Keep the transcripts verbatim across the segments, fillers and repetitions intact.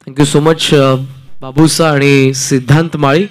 Thank you so much बाबूसा आणि सिद्धांत माळी.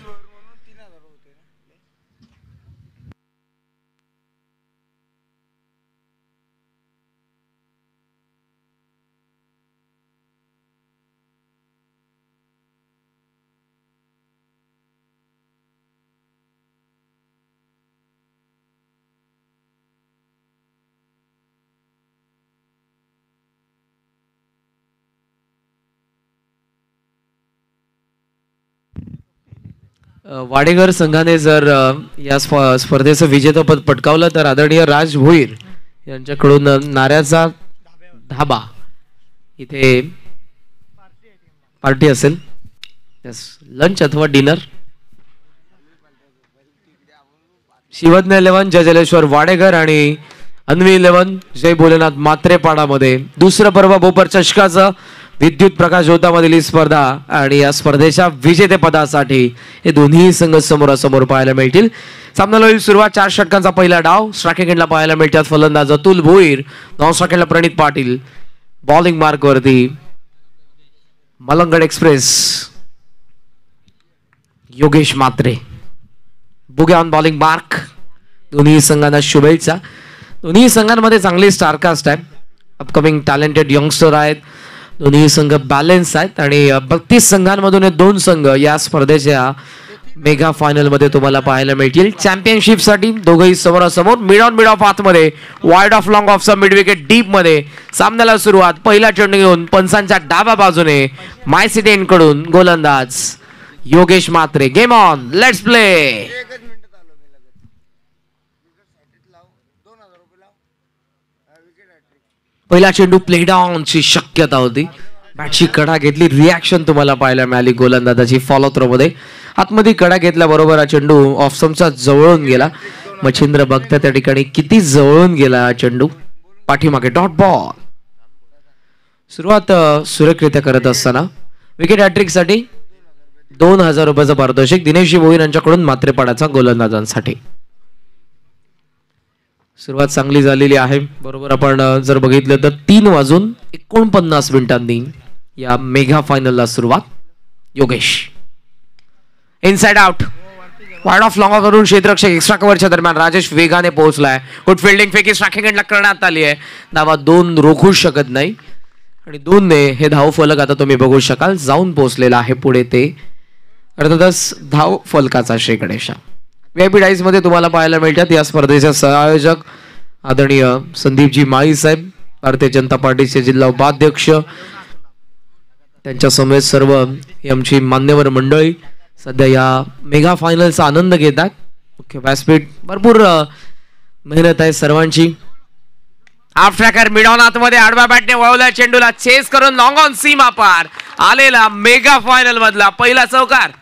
वाडेकर संघाने जर या स्पर्धेचं विजेतेपद पटकावलं तर आदरणीय राज भोईर यांच्याकडून नाऱ्याचा ढाबा इथे पार्टी असेल. लंच अथवा डिनर. शिवज्ञ इलेव्हन जयजलेश्वर वाडेकर आणि अन्वी इलेव्हन जय भोलेनाथ मात्रेपाडामध्ये दुसरं पर्व बोपर चषकाचं विद्युत प्रकाश होतामधील ही स्पर्धा आणि या स्पर्धेच्या विजेतेपदासाठी हे दोन्ही संघ समोरासमोर पाहायला मिळतील. सामन्याला होईल सुरुवात. चार षटकांचा पहिला डाव. स्ट्रायकिंग एंडला पाहायला मिळतात फलंदाज अतुल भोईर, नॉन स्ट्रायकिंग एंडला प्रणित पाटील, बॉलिंग मार्क वरती मलंगड एक्सप्रेस योगेश म्हात्रे, बुगे ऑन बॉलिंग मार्क. दोन्ही संघांना शुभेच्छा. दोन्ही संघांमध्ये चांगली स्टारकास्ट आहे. अपकमिंग टॅलेंटेड यंगस्टर आहेत. दोन्ही संघ बॅलन्स आहेत आणि बत्तीस संघांमधून दोन संघ या स्पर्धेच्या मेगा फायनल मध्ये तुम्हाला पाहायला मिळतील. चॅम्पियनशिप साठी दोघंही समोरासमोर. मिड ऑन मिड ऑफ आत मध्ये, वाईड ऑफ लॉंग ऑफचा मिड विकेट डीप मध्ये. सामन्याला सुरुवात. पहिला चेंडू घेऊन पंचांच्या डाव्या बाजूने माय सिटी कडून गोलंदाज Yogesh Mhatre. Game on, let's play. पहिला चेंडू प्ले डाऊन ची शक्यता होती. बॅटची कडा घेतली. रिॲक्शन तुम्हाला पाहायला मिळाली गोलंदाजाची फॉलो थ्रो मध्ये. आतमध्ये कडा घेतल्याबरोबर हा चेंडू ऑफस्टंपचा जवळून गेला. मच्छिंद्र बघता त्या ठिकाणी किती जवळून गेला हा चेंडू. पाठीमागे डॉट बॉल. सुरुवात सुरेखरित्या करत असताना विकेट हॅट्रिक साठी दोन हजार रुपयाचा पारितोषिक दिनेश भोईर यांच्याकडून मात्रेपाडाचा गोलंदाजांसाठी. सुरुवात चांगली झालेली आहे. बरोबर आपण जर बघितलं तर तीन वाजून एकोणपन्नास मिनिटांनी या मेगा फायनलला सुरुवात. Yogesh inside out. Wide off long करून क्षेत्ररक्षक एक्स्ट्रा कव्हरच्या दरम्यान राजेश वेगाने पोहोचलाय. गुड फिल्डिंग फेकी स्ट्रायकिंग एंडला करण्यात आली आहे. धावा दोन रोखू शकत नाही आणि दोन ने हे धाव फलक आता तुम्ही बघू शकाल जाऊन पोहोचलेला आहे पुढे. ते अर्थातच धाव फलकाचा शेकडेशा. व्हीआयपी डाईस मध्ये तुम्हाला पाहायला मिळतात या स्पर्धेचे सहआयोजक आदरणीय संदीपजी माळी साहेब, भारतीय जनता पार्टीचे जिल्हा उपाध्यक्ष, त्यांच्या समेत सर्व आमची मान्यवर मंडळी सध्या या मेगा फायनलचा आनंद घेतात. मुख्य व्यासपीठ भरपूर मेहनत आहे सर्वांची. हाफ ट्रॅकर मिड ऑन आतमध्ये आडव्या बॅटने वळवल्या चेंडूला चेस करून लॉंग ऑन सीमा पार आलेला मेगा फायनल मधला पहिला चौकार.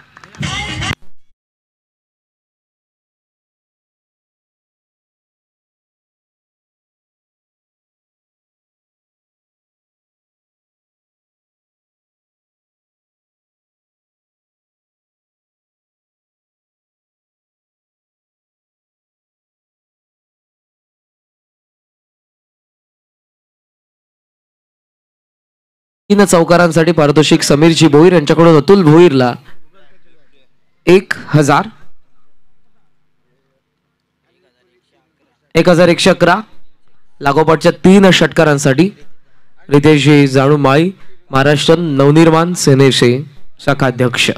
तीन चौकारांसाठी पारितोषिक समीरजी भोईर यांच्याकडून अतुल भोईरला एक हजार एक हजार एकशे अकरा. लागोपाठच्या तीन षटकारांसाठी रितेशजी जाणू माळी, महाराष्ट्र नवनिर्माण सेनेचे शाखाध्यक्ष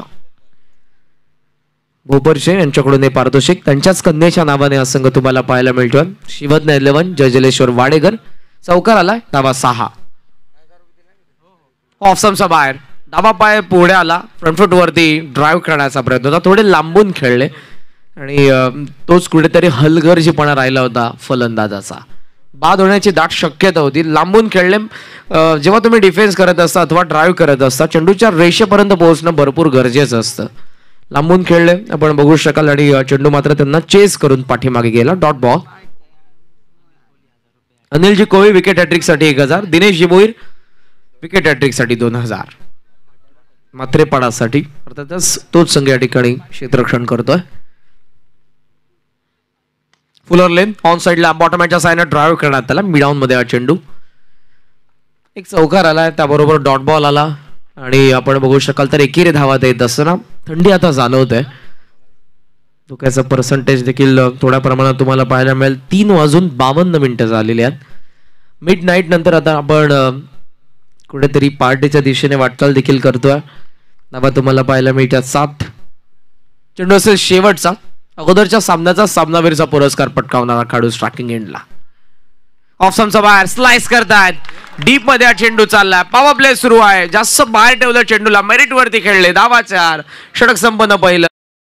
भोपरचे यांच्याकडून हे पारितोषिक. त्यांच्याच कन्येच्या नावाने हा संघ तुम्हाला पाहायला मिळतोय. शिवज्ञ इलेव्हन जयजलेश्वर वाडेकर. चौकार आलाय. धावा सहा. ऑफस्टंपच्या बाहेर डावा पाय पुढे आला. फ्रंट फूट वरती ड्राईव्ह करण्याचा प्रयत्न होता. थोडे लांबून खेळले आणि तोच कुठेतरी हलगर्जीपणा राहिला होता फलंदाजाचा. बाद होण्याची दाट शक्यता होती. लांबून खेळले. जेव्हा तुम्ही डिफेन्स करत असता अथवा ड्राईव्ह करत असता चेंडूच्या रेषेपर्यंत पोहोचणं भरपूर गरजेचं असतं. लांबून खेळले आपण बघू शकाल आणि चेंडू मात्र त्यांना चेस करून पाठीमागे गेला. Dot ball. अनिलजी कोळी विकेट हॅट्रिक साठी एक हजार. दिनेशजी भोईर विकेट हॅट्रिक साठी दोन हजार. मात्रेपाडासाठी अर्थातच तोच संघ या ठिकाणी क्षेत्ररक्षण करतोय. फुलर लेन ऑन साइडला बॉटमच्या साइडने ड्राईव्ह करण्यात आला. मिडाऊन मध्ये हा चेंडू. एक चौकार आलाय. त्याबरोबर डॉट बॉल आला आणि आपण बघू शकाल तर एकेरी धावा देत असताना थंडी आता जाणवत आहे. धोक्याचं पर्सेंटेज देखील थोड्या प्रमाणात तुम्हाला पाहायला मिळेल. तीन वाजून बावन्न मिनिटं झालेली आहेत. मिड नाईट नंतर आता आपण कुठेतरी पार्टीच्या दिशेने वाटचाल देखील करतोय. धावा तुम्हाला पाहायला मिळतात सात. चेंडू असेल शेवटचा. अगोदरच्या सामन्याचा सामनावीरचा पुरस्कार पटकावणारा खेळाडू स्ट्रायकिंग एंडला. ऑफ स्टंपच्या बाहेर स्लाइस करतायत. डीप मध्ये हा चेंडू चाललाय. पॉवर प्ले सुरू आहे. जास्त बाहेर ठेवलं चेंडूला. मेरिट वरती खेळले. धावा चार. षटक संपन्न पहिलं.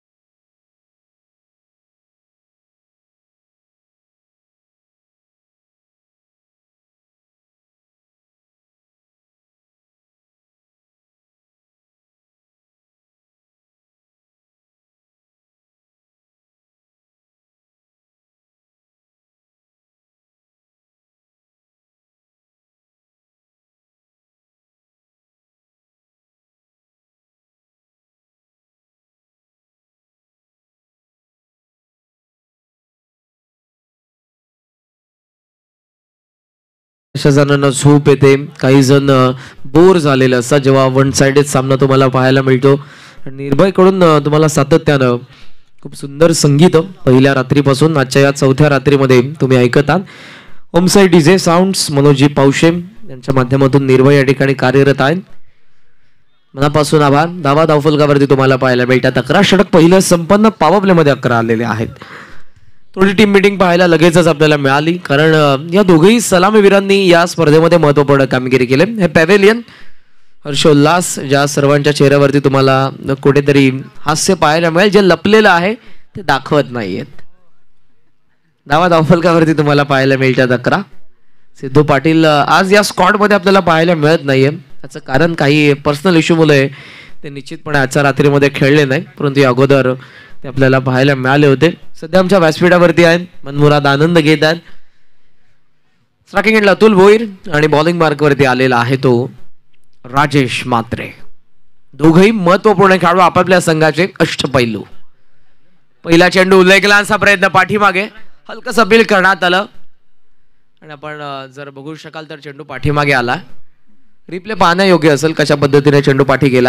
अशा जणांना झोप येते. काही जण बोर झालेले असतात जेव्हा वन साइडेड सामना तुम्हाला पाहायला मिळतो. निर्भय कडून तुम्हाला सातत्यानं खूप सुंदर संगीत पहिल्या रात्रीपासून आजच्या या चौथ्या रात्रीमध्ये तुम्ही ऐकत आहात. होमसाईड डीजे साऊंड्स मनोजी पावशे यांच्या माध्यमातून निर्भय या ठिकाणी कार्यरत आहेत. मनापासून आभार. धावा धावफलकावरती तुम्हाला पाहायला मिळतात अकरा. षटक पहिलं संपन्न. पॉवर प्ले मध्ये अकरा आलेले आहेत. थोडी टीम मीटिंग पाहायला लगेचच आपल्याला मिळाली कारण या दोघेही सलामीवीरांनी या स्पर्धेमध्ये महत्त्वपूर्ण कामगिरी केली. हे पॅव्हेलियन हर्षोल्लास ज्या सर्वांच्या चेहऱ्यावरती तुम्हाला कुठेतरी हास्य पाहायला मिळेल जे लपलेलं आहे ते दाखवत नाहीयेत. धावा धावफलकावरती तुम्हाला पाहायला मिळतात अकरा. सिद्धू पाटील आज या स्क्वॉड मध्ये आपल्याला पाहायला मिळत नाहीये. त्याचं कारण काही पर्सनल इश्यू मुळे ते निश्चितपणे आजच्या रात्रीमध्ये खेळले नाही परंतु या अगोदर ते आपल्याला पाहायला मिळाले होते. सध्या आमच्या व्यासपीठावरती आहेत. मनमुराद आनंद घेत आहेत. स्ट्रायकिंग एंडला अतुल भोईर आणि बॉलिंग मार्कवरती आलेला आहे तो राजेश म्हात्रे. दोघेही महत्वपूर्ण खेळाडू आपापल्या संघाचे अष्टपैलू. पहिला चेंडू लेगलांचा प्रयत्न पाठीमागे हलकस अपील करण्यात आलं आणि आपण जर बघू शकाल तर चेंडू पाठीमागे आला. रिप्ले पाहण्यायोग्य असेल कशा पद्धतीने चेंडू पाठी गेला.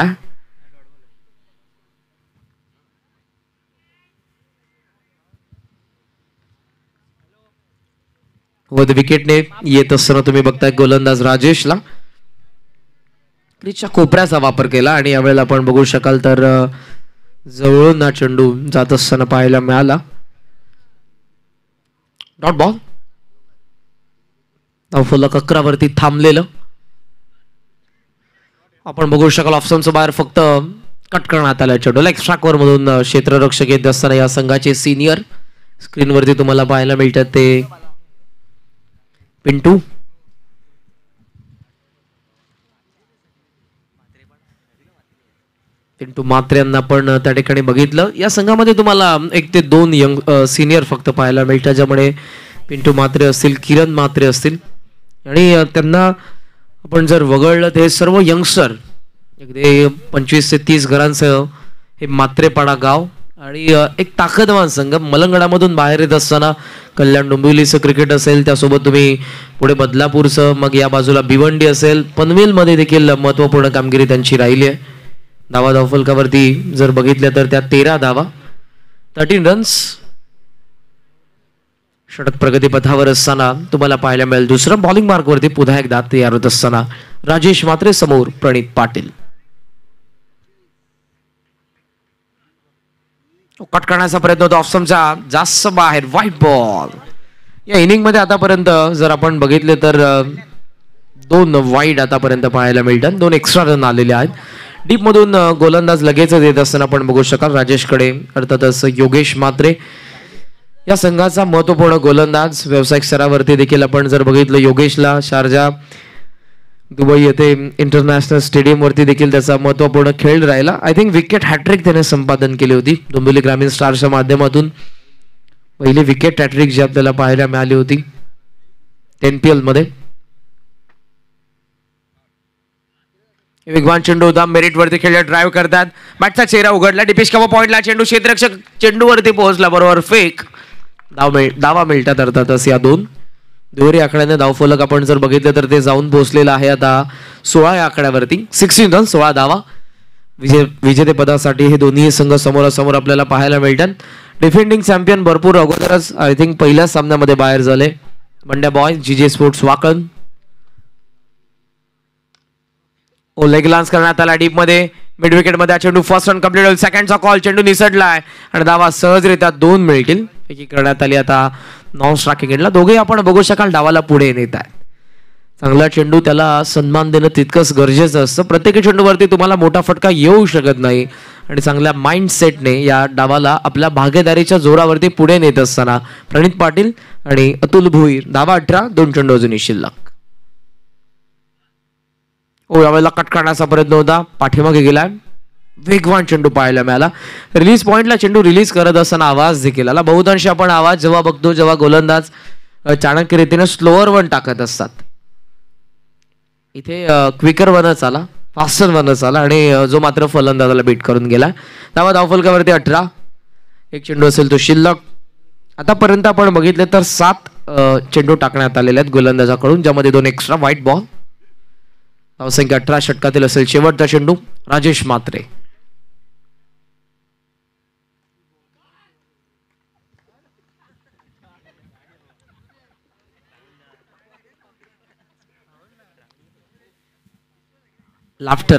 वध विकेटने येत असताना तुम्ही बघताय गोलंदाज राजेशला क्रीजच्या कोपऱ्याचा वापर केला आणि यावेळेला आपण बघू शकाल तर जवळून हा चेंडू जात असताना पाहायला मिळाला. Dot ball. धावफलक अकरा वरती थांबलेलं आपण बघू शकाल. ऑप्शनच्या बाहेर फक्त कट करण्यात आला चेंडू. लेग स्ट्राइकवर मधून क्षेत्ररक्षक येत असताना या संघाचे सिनियर स्क्रीनवरती तुम्हाला पाहायला मिळतात ते पिंटू. पिंटू म्हात्रे यांना आपण त्या ठिकाणी बघितलं. या संघामध्ये तुम्हाला एक ते दोन यंग सिनियर फक्त पाहायला मिळतात ज्यामुळे पिंटू म्हात्रे असतील किरण म्हात्रे असतील आणि त्यांना आपण जर वगळलं ते सर्व यंगस्टर अगदी पंचवीस ते तीस घरांसह हे म्हात्रेपाडा गाव आणि एक ताकदवान संघ. मलंगडामधून बाहेर येत असताना कल्याण डोंबिवलीचं क्रिकेट असेल त्यासोबत तुम्ही पुढे बदलापूरचं मग या बाजूला भिवंडी असेल पनवेलमध्ये देखील महत्वपूर्ण कामगिरी त्यांची राहिली आहे. धावा धावफलकावरती जर बघितल्या तर त्या तेरा धावा थर्टीन रन्स. षटक प्रगतीपथावर असताना तुम्हाला पाहायला मिळेल. दुसरं बॉलिंग मार्कवरती पुन्हा एकदा तयार होत असताना राजेश म्हात्रे समोर प्रणित पाटील. कट करण्याचा प्रयत्न होता ऑफस्टंपचा जास्त बाहेर व्हाईट बॉल. या इनिंग मध्ये आतापर्यंत जर आपण बघितले तर दोन वाईड आतापर्यंत पाहायला मिळतात. दोन एक्स्ट्रा रन आलेले आहेत. डीप मधून गोलंदाज लगेच येत असताना आपण बघू शकाल राजेशकडे अर्थातच योगेश म्हात्रे या संघाचा महत्वपूर्ण गोलंदाज. व्यावसायिक स्तरावरती देखील आपण जर बघितलं योगेशला शारजा दुबई येथे इंटरनॅशनल स्टेडियम वरती देखील त्याचा महत्वपूर्ण खेळ राहिला. आय थिंक विकेट हॅट्रिक त्याने संपादन केली होती डोंबिवली ग्रामीण स्टारच्या माध्यमातून. पहिली विकेट हॅट्रिक जी आपल्याला पाहायला मिळाली होती एनपीएल मध्ये. वेगवान चेंडू होता. मेरिट वरती खेळला. ड्राईव्ह करतात. बॅटचा चेहरा उघडला. डिपेश कव्हा पॉइंटला चेंडू क्षेत्ररक्षक चेंडू वरती पोहोचला. बरोबर फेक. धाव मिळ धावा मिळतात अर्थातच या दोन. दुहेरी आकड्याने धावफलक आपण जर बघितलं तर ते जाऊन पोहोचलेलं आहे आता सोळा या आकड्यावरती. सिक्स्टीन रन सोळा धावा. विजय विजेतेपदासाठी हे दोन्ही संघ समोरासमोर आपल्याला पाहायला मिळतात. डिफेंडिंग चॅम्पियन भरपूर अगोदरच आय थिंक पहिल्याच सामन्यामध्ये बाहेर झाले. Mandya boy G J sports वाकण. ओ लेग लान्स करण्यात आला डीप मध्ये. मिड विकेट मध्ये चेंडू फर्स्ट रन कंप्लीट होईल. सेकंडचा कॉल. चेंडू निसटलाय आणि धावा सहजरित्या दोन मिळतील. पैकी करण्यात आली आता नॉन स्ट्रायकिंग एंडला. दोघे आपण बघू शकाल डावाला पुढे नेत आहेत. चांगला चेंडू त्याला सन्मान देणं तितकंच गरजेचं असतं. प्रत्येक चेंडूवरती तुम्हाला मोठा फटका येऊ शकत नाही आणि चांगल्या माइंडसेटने या डावाला आपल्या भागीदारीच्या जोरावरती पुढे नेत असताना प्रणित पाटील आणि अतुल भोईर. धावा अठरा. दोन चेंडू अजूनही शिल्लक. ओ यावेळेला कट करण्याचा प्रयत्न होता. पाठीमागे गेलाय. वेगवान चेंडू पाहायला मिळाला. रिलीज पॉइंटला चेंडू रिलीज करत असताना आवाज देखील आला. बहुतांशी आपण आवाज जेव्हा बघतो जेव्हा गोलंदाज चाणक्य रीतीने स्लोअर वन टाकत असतात. इथे क्विकर वनच आला. फास्टर वनच आला आणि जो मात्र फलंदाजाला बीट करून गेला. धावा धावफलकावरती अठरा. एक चेंडू असेल तो शिल्लक. आतापर्यंत आपण बघितले तर सात चेंडू टाकण्यात आलेले आहेत गोलंदाजाकडून, ज्यामध्ये दोन एक्स्ट्रा व्हाईट बॉल. धावसंख्या अठरा. षटकातील असेल शेवटचा चेंडू. राजेश म्हात्रे. लाफ्टर.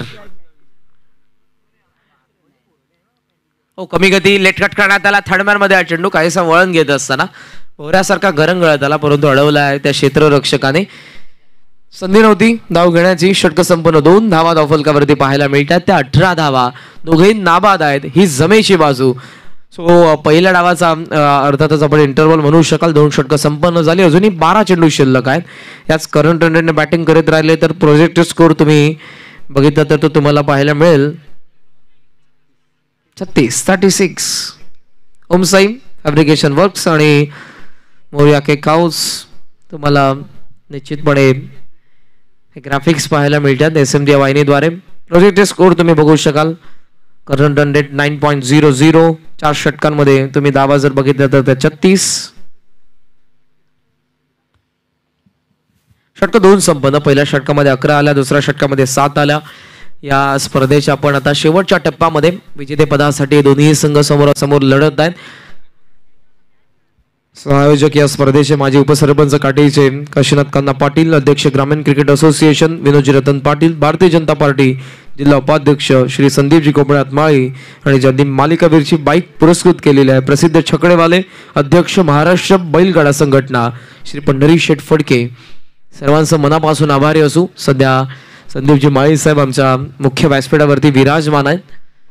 हो कमी गती. लेट कट करण्यात आला. थर्डमॅन मध्ये हा चेंडू काहीसा वळण घेत असताना भोवऱ्यासारखा गरंगळत आला, परंतु अडवला आहे त्या क्षेत्ररक्षकाने. संधी नव्हती धाव घेण्याची. षटक संपन्न. दोन धावा धावफलकावरती पाहायला मिळतात. त्या अठरा धावा. दोघेही नाबाद आहेत. ही जमेची बाजू. सो पहिल्या डावाचा अर्थातच आपण इंटरव्हल म्हणू शकाल. दोन षटक संपन्न झाली. अजूनही बारा चेंडू शिल्लक आहेत. याच करंट रनने बॅटिंग करत राहिले तर प्रोजेक्टेड स्कोर तुम्ही बघितलं तर तो तुम्हाला पाहायला मिळेल छत्तीस thirty six. Omsai fabrication works आणि मोरिया केक हाऊस तुम्हाला निश्चितपणे ग्राफिक्स पाहायला मिळतात एस एम डी वाहिनीद्वारे. प्रोजेक्टेड स्कोर तुम्ही बघू शकाल. Current run rate nine point zero zero. चार षटकांमध्ये तुम्ही दावा जर बघितला तर त्या छत्तीस. षटक दोन संपन्न. पहिल्या षटकामध्ये अकरा आल्या. दुसऱ्या षटकामध्ये सात आल्या. या स्पर्धेच्या आपण आता शेवटच्या टप्प्यामध्ये विजेतेपदासाठी दोन्ही संघ समोरासमोर लढत आहेत. आयोजक या स्पर्धेचे माजी उपसरपंच काटेचे काशीनाथ कान्हा पाटील, अध्यक्ष ग्रामीण cricket association Vinodji Ratan Patil, Bharatiya Janata party जिल्हा उपाध्यक्ष श्री संदीपजी कोपळात माळी आणि ज्यांनी मालिकावीरची बाईक पुरस्कृत केलेली आहे प्रसिद्ध छकडेवाले अध्यक्ष महाराष्ट्र बैलगाडा संघटना श्री पंढरी शेठ फडके. सर्वांचं मनापासून आभारी असू. सध्या संदीपजी माळी साहेब आमच्या मुख्य व्यासपीठावरती विराजमान आहेत.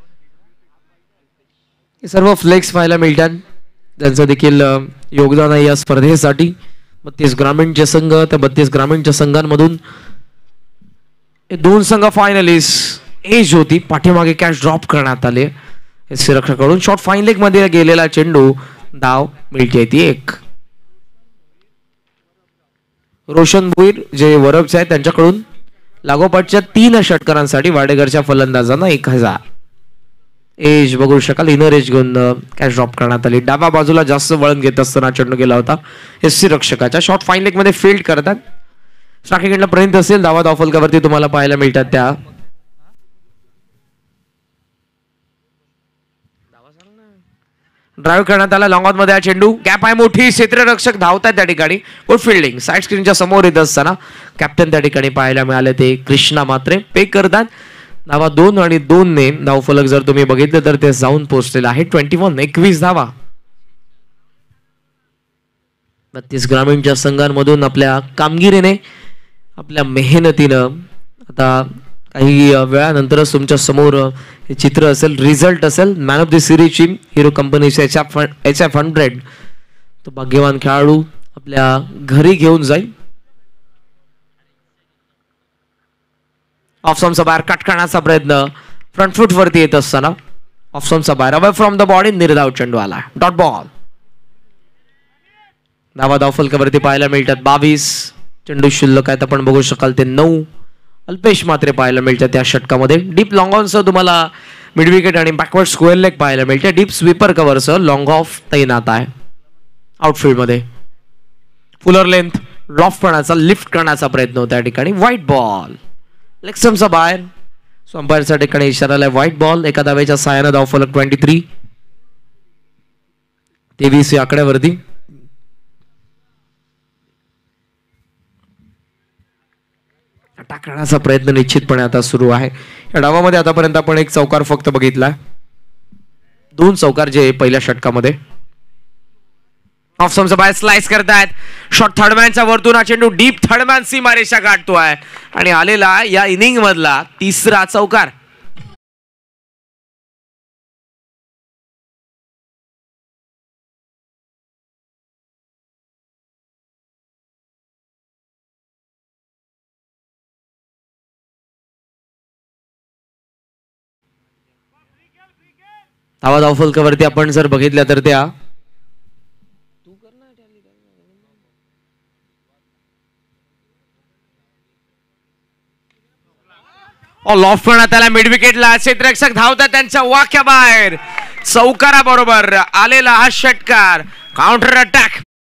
हे सर्व फ्लेक्स पाहायला मिळतात. त्यांचं देखील योगदान आहे या स्पर्धेसाठी. बत्तीस ग्रामीणचे संघ त्या बत्तीस ग्रामीणच्या संघांमधून दोन संघ फायनलिस्ट एज होती. पाठीमागे कॅच ड्रॉप करण्यात आले रक्षकाकडून. शॉर्ट फाईन लेग मध्ये गेलेला चेंडू. धाव मिळते ती एक. रोशन भोईर जे वरबचे आहेत त्यांच्याकडून लागोपाठच्या तीन षटकारांसाठी वाडेकरच्या फलंदाजांना एक हजार. एज बघू शकाल. इनर एज घेऊन कॅच ड्रॉप करण्यात आली. डाव्या बाजूला जास्त वळण घेत असताना चेंडू गेला होता एस सी रक्षकाच्या. शॉर्ट फाईन लेग मध्ये फील्ड करतात. स्ट्रायकिंग पर्यंत असेल. धावा धावफलकावरती तुम्हाला पाहायला मिळतात त्या. ड्राईव्ह करण्यात आला. लॉंग ऑन मध्ये हा चेंडू. गॅप आहे मोठी. क्षेत्ररक्षक धावतात त्या ठिकाणी. Good fielding. साईड स्क्रीनच्या समोर येत असताना कॅप्टन त्या ठिकाणी पाहायला मिळाले ते कृष्णा म्हात्रे. पे करतात. धावा दोन आणि दोन ने धावफलक जर तुम्ही बघितलं तर ते जाऊन पोहोचलेलं आहे ट्वेंटी वन. एकवीस धावा. बत्तीस ग्रामीणच्या संघांमधून आपल्या कामगिरीने आपल्या मेहनतीनं आता काही वेळानंतरच तुमच्या समोर हे चित्र असेल. रिझल्ट असेल. मॅन ऑफ द सिरीजची हिरो कंपनीचे H F H F hundred तो भाग्यवान खेळाडू आपल्या घरी घेऊन जाईल. ऑफस्टंपचा बाहेर कट करण्याचा प्रयत्न. फ्रंट फूट वरती येत असताना ऑफस्टंपचा बाहेर अवे फ्रॉम द बॉडी. निर्धाव चेंडू आला. Dot ball. धावा धावफलकावरती पाहायला मिळतात बावीस. चेंडू शिल्लक आहेत आपण बघू शकाल ते नऊ. अल्पेश मात्रे पाहायला मिळतात त्या षटकामध्ये. डीप लॉंग ऑनसह तुम्हाला मिड विकेट आणि बॅकवर्ड स्क्वेअर लेग पाहायला मिळते. डीप स्वीपर कव्हरसह लॉंग ऑफ तैनात आहे आउटफील्ड मध्ये. फुलर लेंथ लॉफ्ट करण्याचा लिफ्ट करण्याचा प्रयत्न होता या ठिकाणी. व्हाईट बॉल लेक्समचा बाहेर. सो अंपायरच्या ठिकाणी इशारा आलाय व्हाईट बॉल. एका धावेच्या सहाय्याने धाव फलक ट्वेंटी थ्री तेवीस या आकड्यावरती. अटॅक करण्याचा प्रयत्न निश्चितपणे आता सुरू आहे या डावामध्ये. आतापर्यंत आपण एक चौकार फक्त बघितला, दोन चौकार जे पहिल्या षटकामध्ये. ऑफ स्टंपचा बाहेर स्लाइस करतायत. शॉट थर्डमॅनच्या वरतून हा चेंडू डीप थर्डमॅन सीमारेषा गाठतोय आणि आलेला या इनिंग मधला तिसरा चौकार. धावा धाव फलकावरती आपण जर बघितल्या तर त्या लॉफ करण्यात आला मिड विकेटला. क्षेत्ररक्षक धावतात त्यांच्या वाक्याबाहेर. चौकारा बरोबर आलेला हा षटकार. Counter attack.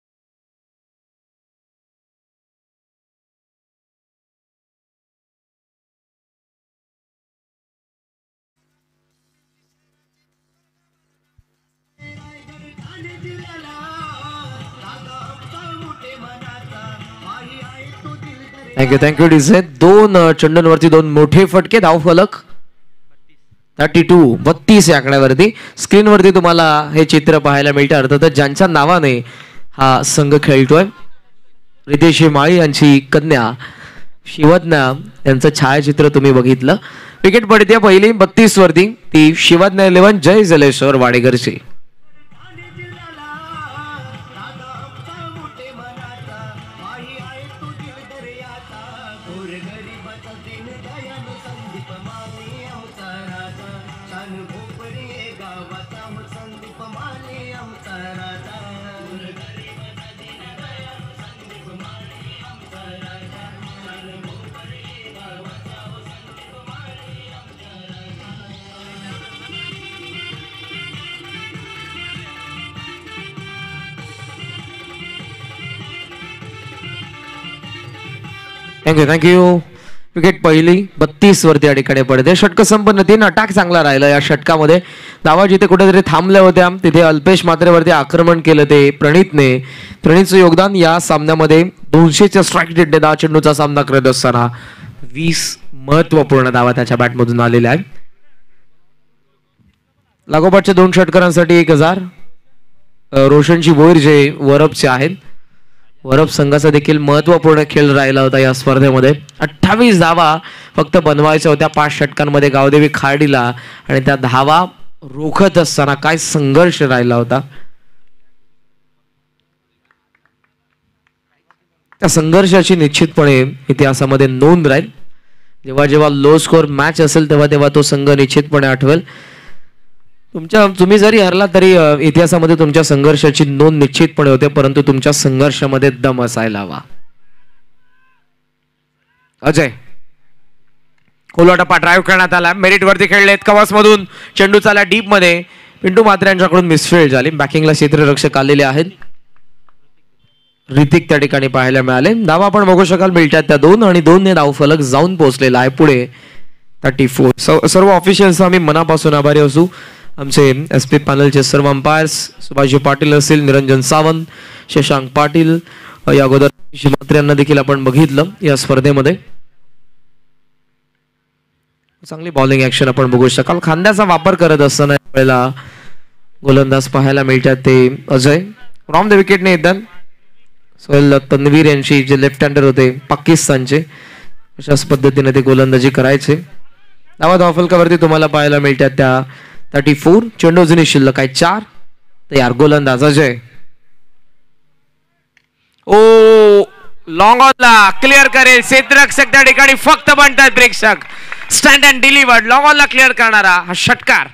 Thank you thank you DJ. दोन चेंडूंवरती दोन मोठे फटके. धाव फलक थर्टी टू बत्तीस या आकड्यावरती. स्क्रीनवरती तुम्हाला हे चित्र पाहायला मिळतं. अर्थातच ज्यांच्या नावाने हा संघ खेळतोय, रितेश माळी यांची कन्या शिवज्ञा यांचं छायाचित्र तुम्ही बघितलं. विकेट पडते पहिली बत्तीस वरती. ती शिवज्ञा इलेव्हन जय जलेश्वर वाडेकरची. Thank you thank you. विकेट पहिली बत्तीस वरती या ठिकाणी पडते. षटक संपन्न. तीन अटॅक चांगला राहिला या षटकामध्ये. धावा जिथे कुठेतरी थांबल्या होत्या तिथे अल्पेश मात्रेवरती आक्रमण केलं ते प्रणितने. प्रणितचं योगदान या सामन्यामध्ये दोनशेच्या स्ट्राईक रेटने दहा चेंडूचा सामना करत असताना वीस महत्वपूर्ण धावा त्याच्या बॅटमधून आलेल्या आहेत. लागोपाठच्या दोन षटकारांसाठी एक हजार. रोशनची बोईर जे वरपचे आहेत, वरप संघाचा देखील महत्वपूर्ण खेळ राहिला होता या स्पर्धेमध्ये. अठ्ठावीस धावा फक्त बनवायच्या होत्या पाच षटकांमध्ये गावदेवी खार्डीला आणि त्या धावा रोखत असताना काय संघर्ष राहिला होता. त्या संघर्षाची निश्चितपणे इतिहासामध्ये नोंद राहील. जेव्हा जेव्हा लो स्कोर मॅच असेल तेव्हा तेव्हा तो संघ निश्चितपणे आठवेल. तुमच्या तुम्ही जरी हरला तरी इतिहासामध्ये तुमच्या संघर्षाची नोंद निश्चितपणे होते, परंतु तुमच्या संघर्षामध्ये दम असायला हवा. अजय कोलवाटप्पा ड्राईव्ह करण्यात आला. मेरिट वरती खेळलेत. कवच मधून चेंडू चाला डीप मध्ये. पिंटू मात्रे यांच्याकडून मिसफील्ड झाली. बॅकिंगला क्षेत्ररक्षक आलेले आहेत. ऋतिक त्या ठिकाणी पाहायला मिळाले. धावा आपण बघू शकाल मिळतात त्या दोन आणि दोन ने धाव फलक जाऊन पोहोचलेला आहे पुढे थर्टी फोर. सर्व ऑफिशियल्स आम्ही मनापासून आभारी असू. आमचे एस पी पॅनलचे सर्व अंपायर्स सुभाषजी पाटील असतील, निरंजन सावंत, शशांक पाटील, या अगोदर मात्रे यांना देखील आपण बघितलं या स्पर्धेमध्ये. चांगली बॉलिंग ऍक्शन आपण बघू शकाल. खांद्याचा वापर करत असताना वेळेला गोलंदाज पाहायला मिळतात ते अजय. फ्रॉम द विकेटने येतात सोहेल तन्वीर यांची जे लेफ्ट हँडर होते पाकिस्तानचे, अशाच पद्धतीने ते गोलंदाजी करायचे. धावा धावफलकावरती तुम्हाला पाहायला मिळतात त्या थर्टी फोर. चेंडू अजूनही शिल्लक आहे चार. तयार गोलंदाज अजय. ओ लॉंग ऑनला क्लिअर करेल क्षेत्ररक्षक त्या ठिकाणी फक्त बनतात प्रेक्षक. स्टँड अँड डिलिव्हर्ड लॉंग ऑनला क्लिअर करणारा हा षटकार.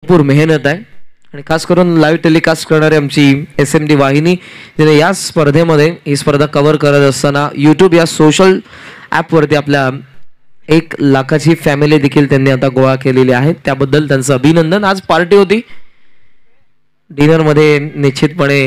भरपूर मेहनत आहे आणि खास करून लाईव्ह टेलिकास्ट करणारी आमची एस एम डी वाहिनी, जिने या स्पर्धेमध्ये ही स्पर्धा कव्हर करत असताना यूट्यूब या सोशल ॲपवरती आपल्या एक लाखाची फॅमिली देखील त्यांनी आता गोळा केलेली आहे, त्याबद्दल त्यांचं अभिनंदन. आज पार्टी होती डिनरमध्ये निश्चितपणे.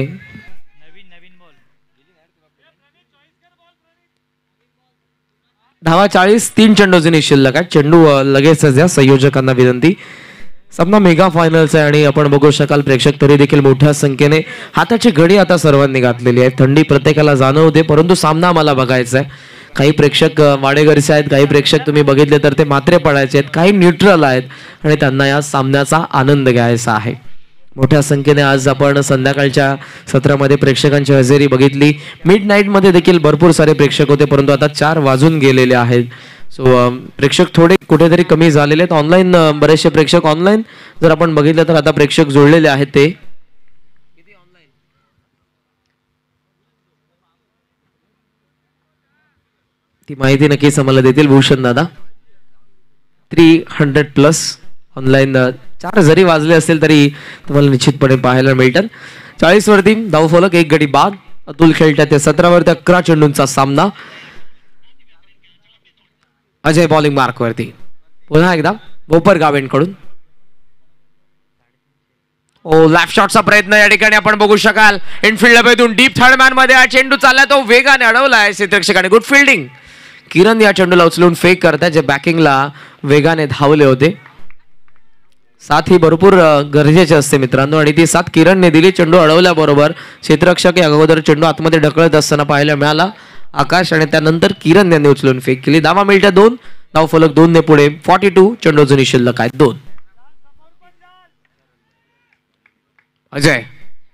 धावा चाळीस, तीन चेंडूची शिल्लक आहे. चेंडू लगेचच या संयोजकांना विनंती. सामना मेगा फायनलचा आहे आणि आपण बघू शकाल प्रेक्षक तरी देखील मोठ्या संख्येने हाताची घडी आता सर्वांनी घातलेली आहे. थंडी प्रत्येकाला जाणवते, परंतु सामना मला बघायचा आहे. काही प्रेक्षक वाडेघरचे आहेत, काही प्रेक्षक तुम्ही बघितले तर ते मात्रे पडायचे आहेत, काही न्यूट्रल आहेत आणि त्यांना या सामन्याचा आनंद घ्यायचा आहे. मोठ्या संख्येने आज आपण संध्याकाळच्या सत्रामध्ये प्रेक्षकांची हजेरी बघितली. मिड नाईटमध्ये देखील भरपूर सारे प्रेक्षक होते, परंतु आता चार वाजून गेलेले आहेत. सो प्रेक्षक थोडे कुठेतरी कमी झालेले आहेत. ऑनलाईन बरेचसे प्रेक्षक ऑनलाईन जर आपण बघितलं तर आता प्रेक्षक जोडलेले आहेत. ते ती माहिती नक्कीच आम्हाला देतील भूषण दादा. थ्री हंड्रेड प्लस ऑनलाईन चार जरी वाजले असतील तरी तुम्हाला निश्चितपणे पाहायला मिळतात. चाळीस वरती धावफलक, एक गडी बाद. अतुल खेळतात ते सतरावरती अकरा चेंडूंचा सामना. अजय बॉलिंग मार्क वरती. पुन्हा एकदा भोपर गावेंकडून ओ लेफ्ट शॉटचा प्रयत्न या ठिकाणी आपण बघू शकाल. इनफिल्ड डबेतून डीप थर्ड मॅन मध्ये हा चेंडू चालला, तो वेगाने अडवलाय क्षेत्ररक्षकाने. Good fielding. किरण या चेंडूला उचलून फेक करतात, जे बॅकिंगला वेगाने धावले होते. साथ ही भरपूर गरजेची असते मित्रांनो आणि ती साथ किरणने दिली. चेंडू अडवल्याबरोबर क्षेत्ररक्षक या अगोदर चेंडू आतमध्ये ढकलत असताना पाहायला मिळाला आकाश आणि त्यानंतर किरण यांनी उचलून फेक केली. धावा मिळत्या दोन. धाव फलक दोन ने पुढे. फॉर्टी टू चेंडू जुनी शिल्लक आहे दोन. अजय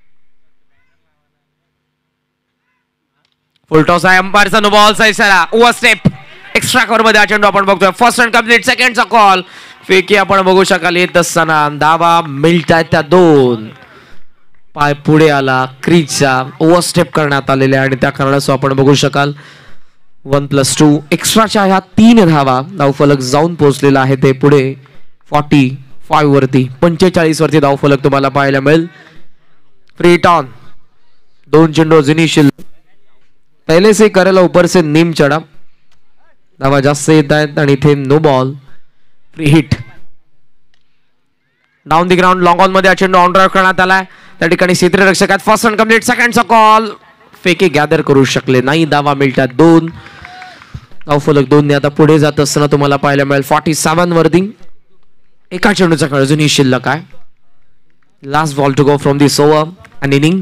फुलटॉस आहे. अंपायरचा नो बॉलचा इशारा. ओव्हर स्टेप एक्स्ट्रा कव्हर मध्ये हा चेंडू आपण बघतोय. First and complete. सेकंडचा कॉल. फेकी आपण बघू शकाल येत असताना. धावा मिळतात त्या दोन. पाय पुढे आला क्रीजचा. ओव्हर स्टेप करण्यात आलेले आणि त्या कारणासह आपण बघू शकाल वन प्लस टू एक्स्ट्राच्या ह्या तीन धावा धावफलक जाऊन पोहोचलेला आहे. ते पुढे फॉर्टी फाईव्ह वरती. पंचेचाळीस वरती धावफलक तुम्हाला पाहायला मिळेल. फ्री टॉन. दोन चेंडू जुनी शिल्लक. पहले से करेला ऊपर से नीम चढा. धावा जास्त येत आहेत आणि इथे no ball. Free hit. Down the ground long on मध्ये चेंडू ऑन ड्राइव्ह करण्यात आलाय. त्या ठिकाणी क्षेत्ररक्षक आहेत. First and complete. सेकंडचा कॉल. फेके गॅदर करू शकले नाही. धावा मिळतात दोन. धावफलक दोन ने आता पुढे जात असताना तुम्हाला पाहायला मिळेल. फॉर्टी सेव्हन वरती एका चेंडूचा खेळ जुनी शिल्लक आहे. Last ball to go from this over and inning.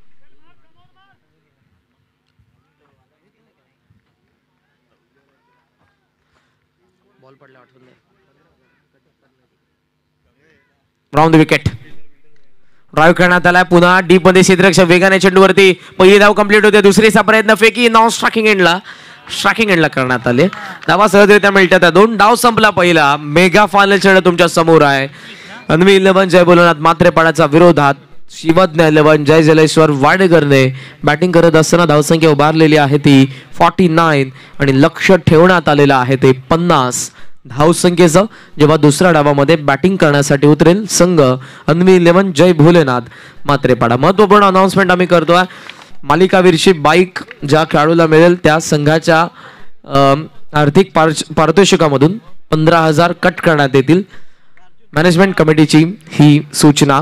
Round wicket. Drive करण्यात आलाय. पुन्हा डीप मध्ये क्षेत्ररक्षक वेगाने चेंडूवरती. पहिली धाव कंप्लीट होते. दुसरीचा प्रयत्न फेकी नॉन स्ट्रायकिंग एंडला स्ट्रायकिंग एंडला करण्यात आले. धावा सहजरित्या मिळतात. दोन डाव संपला पहिला. मेगा फायनल चेंडू तुमच्या समोर आहे. अन्वी इलेव्हन जय बोलनाथ मात्रेपाडाचा विरोधात शिवज्ञ इलेव्हन जय जलेश्वर वाडेकरने बॅटिंग करत असताना धावसंख्या उभारलेली आहे ती फॉर्टी नाईन आणि लक्ष ठेवण्यात आलेलं आहे ते पन्नास धावसंख्येचं. जेव्हा दुसऱ्या डावामध्ये बॅटिंग करण्यासाठी उतरेल संघ अन्वी इलेव्हन जय भोलेनाथ मात्रेपाडा. महत्वपूर्ण अनाउन्समेंट आम्ही करतोय. मालिकावीरची बाईक ज्या खेळाडूला मिळेल त्या संघाच्या आर्थिक पारितोषिकामधून पंधरा हजार कट करण्यात येतील. मॅनेजमेंट कमिटीची ही सूचना.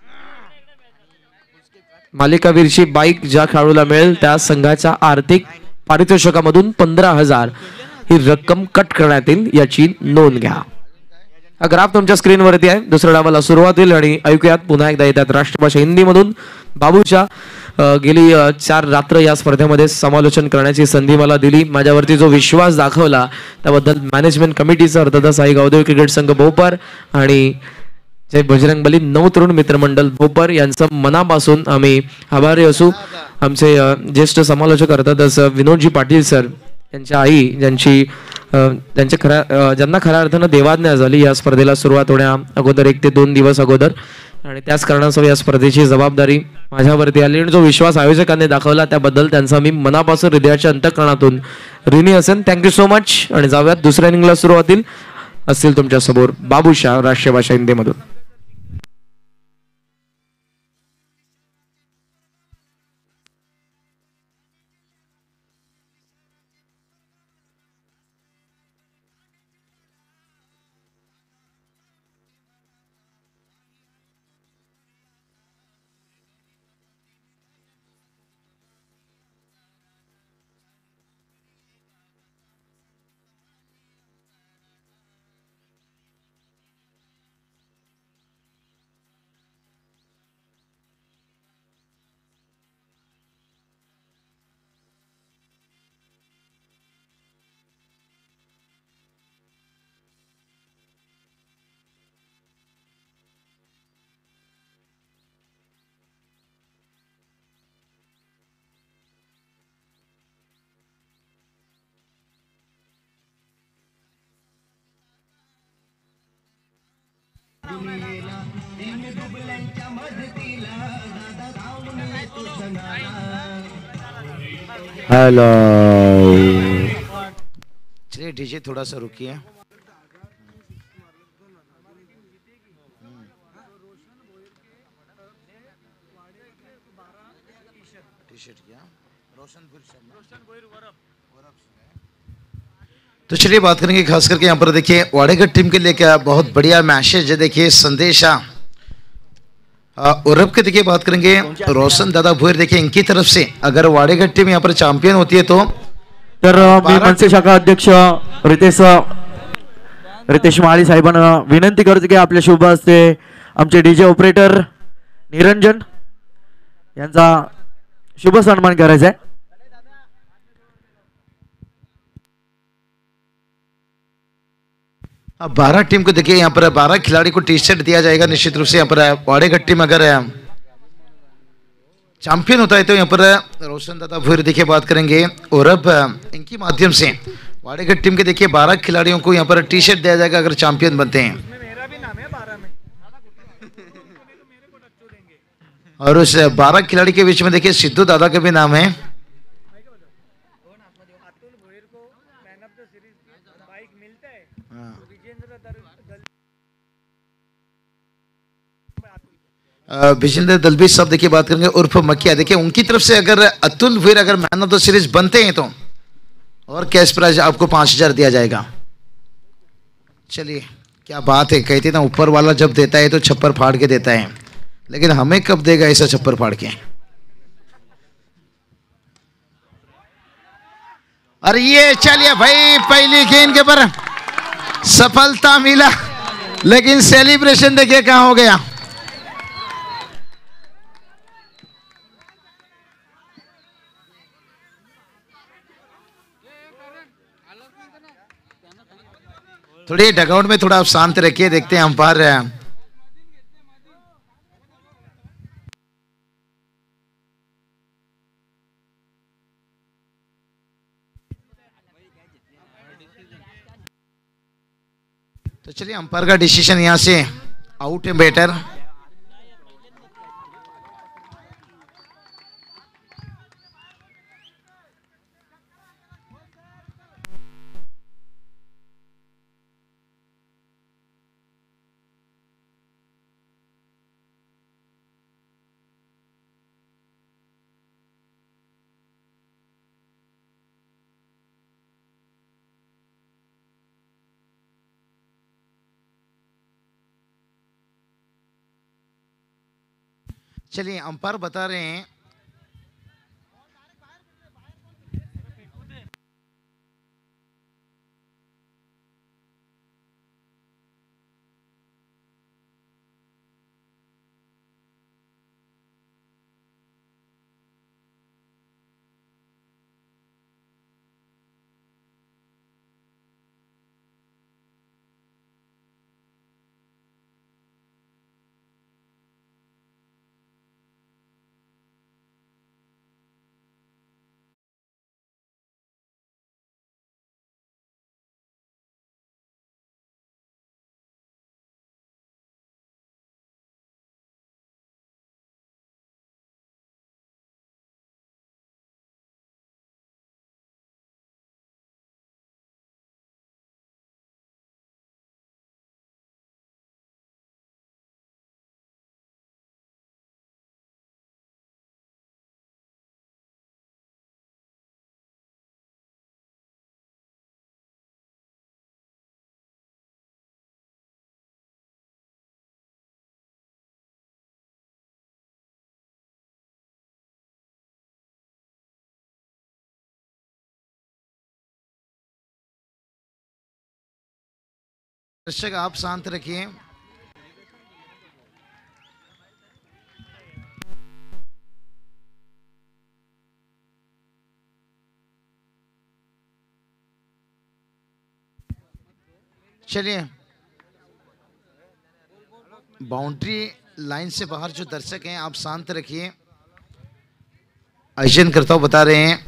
मालिकावीरची बाईक ज्या खेळाडूला मिळेल त्या संघाच्या आर्थिक पारितोषिकामधून पंधरा हजार ही रक्कम कट करण्यात येईल याची नोंद घ्या. हा ग्राफ तुमच्या स्क्रीनवरती आहे. दुसऱ्या डावाला सुरुवात होईल आणि ऐकूयात पुन्हा एकदा येतात राष्ट्रभाषा हिंदीमधून. बाबूच्या गेली चार रात्र या स्पर्धेमध्ये समालोचन करण्याची संधी मला दिली. माझ्यावरती जो विश्वास दाखवला त्याबद्दल मॅनेजमेंट कमिटीचा अर्थात साई गावदेवी क्रिकेट संघ भोपर आणि जय बजरंगबली नवतरुण मित्रमंडळ भोपर यांचं मनापासून आम्ही आभारी असू. आमचे ज्येष्ठ समालोचक अर्थातच विनोदजी पाटील सर यांच्या आई ज्यांची त्यांच्या खऱ्या ज्यांना खऱ्या अर्थानं देवाज्ञा झाली या स्पर्धेला सुरुवात होण्या अगोदर एक ते दोन दिवस अगोदर आणि त्याच कारणासह या स्पर्धेची जबाबदारी माझ्यावरती आली आणि जो विश्वास आयोजकांनी दाखवला त्याबद्दल त्यांचा मी मनापासून हृदयाच्या अंतःकरणातून ऋणी असेल. Thank you so much. आणि जाऊयात दुसऱ्या इनिंगला सुरुवातील असतील तुमच्या समोर बाबूशाह राष्ट्रीय भाषा हिंदीमधून. हेलो। चलिए डीजे थोड़ा सा रुकिए। तो चलिए बात करेंगे खास करके यहाँ पर देखिए वाडेगढ़ टीम के लिए क्या बहुत बढ़िया मैसेज है। देखिए संदेशा उरब के देखिए बात करेंगे रोशन दादा भुईर। देखिए इनकी तरफ से अगर वाडेगढ़ टीम यहाँ पर चॅम्पियन होती है तो तर मी मनसे शाखा अध्यक्ष रितेश रितेश महाळी साहेबांना विनंती करतो की आपल्या शुभ हस्ते आमचे डीजे ऑपरेटर निरंजन यांचा शुभ सन्मान करायचा आहे। अब बारह टीम को देखिए यहाँ पर बारह खिलाड़ी को टी शर्ट दिया जाएगा निश्चित रूप से। यहाँ पर वाडेगढ़ टीम अगर चैंपियन होता है तो यहाँ पर रोशन दादा भुईर देखिए बात करेंगे और अब इनके माध्यम से वाडेगढ़ टीम के देखिए बारह खिलाड़ियों को यहाँ पर टी शर्ट दिया जाएगा अगर चैंपियन बनते हैं। और उस बारह खिलाड़ी के बीच में देखिए सिद्धू दादा का भी नाम है। विजेंद्र दलबी साहब देखिए बात करेंगे उर्फ मक्किया। देखिए उनकी तरफ से अगर अतुल भुईर अगर मैन ऑफ द सीरीज बनते हैं तो और कैश प्राइज आपको पांच हजार दिया जाएगा। चलिए क्या बात है, कहते ना ऊपर वाला जब देता है तो छप्पर फाड़ के देता है, लेकिन हमें कब देगा ऐसा छप्पर फाड़ के। अरे ये चलिए भाई पहली गेंद के पर सफलता मिला, लेकिन सेलिब्रेशन देखिए कहां हो गया। थोड़ी डगआउट में थोड़ा आप शांत रखिए, देखते हैं अंपायर तो चलिए अंपायर का डिसीजन यहां से आउट है बेटर। चलिए अंपायर बता रहे हैं दर्शक आप शांत रखिए। चलिए बाउंड्री लाइन से बाहर जो दर्शक हैं आप शांत रखिए। आयोजन करता हूं बता रहे हैं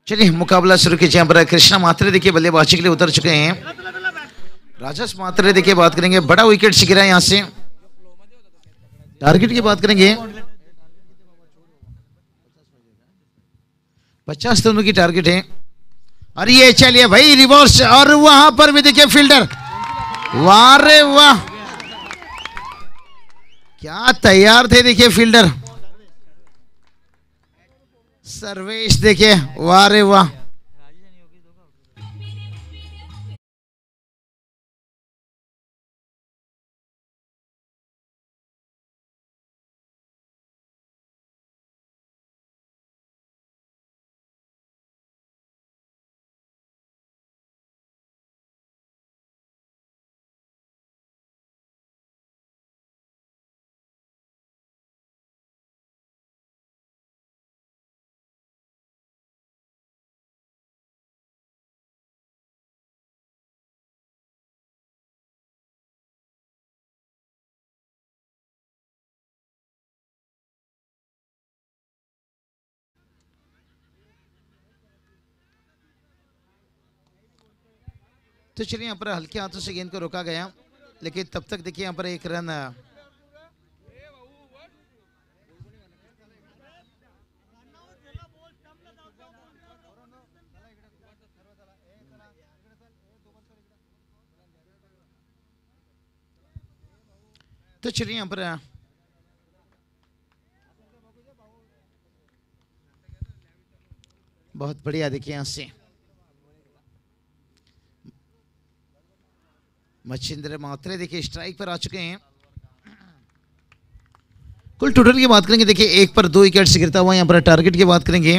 चलिए मुकाबला शुरू कीजिए। यहाँ पर कृष्णा मात्रे देखिए बल्लेबाजी के लिए उतर चुके हैं। राजेश मात्रे देखिए बात करेंगे, बड़ा विकेट से गिरा यहाँ से। टारगेट की बात करेंगे, पचास दोनों की टारगेट है। और ये चलिए भाई रिवर्स, और वहां पर भी देखिए फील्डर, वाह रे वाह, क्या तैयार थे देखिए फील्डर सर्वेश, देखिए वाह रे वाह। तो चलिए यहाँ पर हल्के हाथों से गेंद को रोका गया, लेकिन तब तक देखिए यहाँ पर एक रन तो चलिए यहाँ पर बहुत बढ़िया देखिए यहाँ से मच्छिंद्र मात्रे देखिए स्ट्राइक पर आ चुके हैं। कुल टोटल की बात करेंगे देखिए एक पर दो विकेट से गिरता हुआ। यहाँ पर टारगेट की बात करेंगे,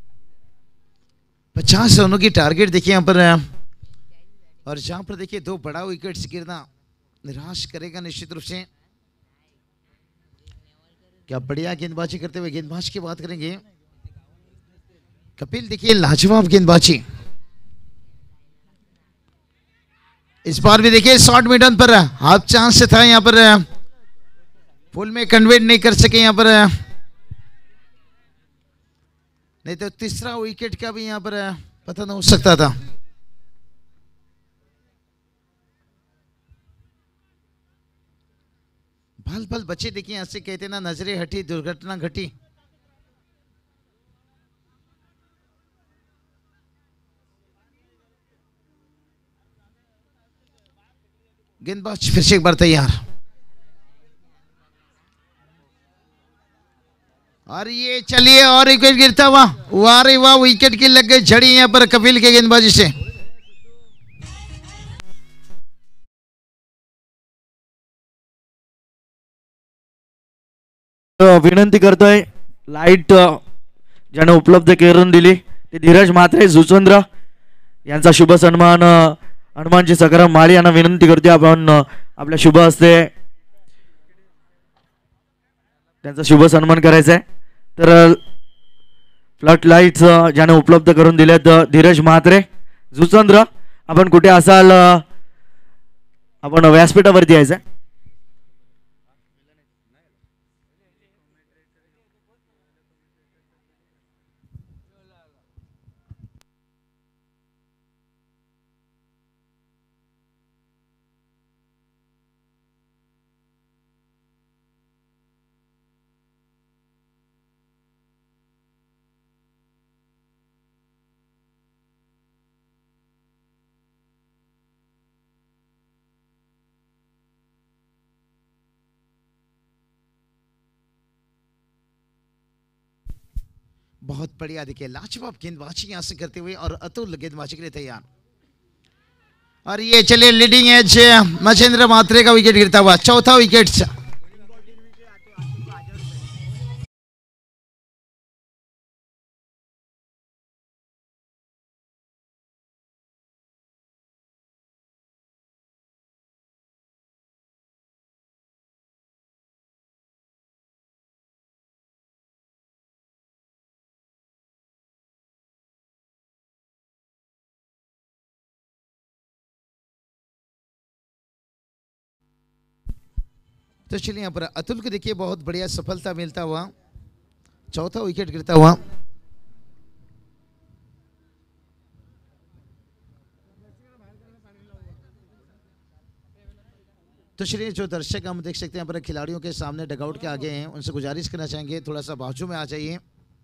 पचास रनों की टारगेट देखिए यहाँ पर, और जहां पर देखिए दो बड़ा विकेट से गिरना निराश करेगा निश्चित रूप से। क्या बढ़िया गेंदबाजी करते हुए गेंदबाज की बात करेंगे, कपिल देखिए लाजवाब गेंदबाजी। इस बार भी देखिए शॉर्ट मिडन पर हाफ चांस से था, यहाँ पर फुल में कन्वर्ट नहीं कर सके यहाँ पर, नहीं तो तीसरा विकेट का भी यहाँ पर पता नहीं हो सकता था। भल भल बच्चे देखिए ऐसे कहते ना, नजरे हटी दुर्घटना घटी। गेंदबाज फिर से एक बार तैयार, और ये चलिए और एक विकेट गिरता हुआ, वाह रे वाह, विकेट की लग गई झड़ी यहाँ पर कपिल के गेंदबाजी से। विनंती करतोय लाईट ज्याने उपलब्ध करून दिली ते धीरज मात्रे जुचंद्र यांचा शुभ सन्मान हनुमानजी सकाराम माळी यांना विनंती करतोय आपण आपल्या शुभ हस्ते त्यांचा शुभ सन्मान करायचा आहे। तर फ्लड लाईट्स ज्याने उपलब्ध करून दिलेत धीरज मात्रे जुचंद्र, आपण कुठे असाल आपण व्यासपीठावरती यायचं। बहुत बढ़िया देखिए लाजवाब गेंदबाजी यहां से करते हुए, और अतुल गेंदबाजी के लिए तैयार। और ये चलिए लीडिंग एज मच्छिंद्र मात्रे का विकेट गिरता हुआ, चौथा विकेट। तो चलिए यहाँ पर अतुल को देखिए बहुत बढ़िया सफलता मिलता हुआ, चौथा विकेट गिरता हुआ। तो चलिए जो दर्शक हम देख सकते हैं पर खिलाड़ियों के सामने डगआउट के आगे हैं, उनसे गुजारिश करना चाहेंगे थोड़ा सा बाजू में आ जाइए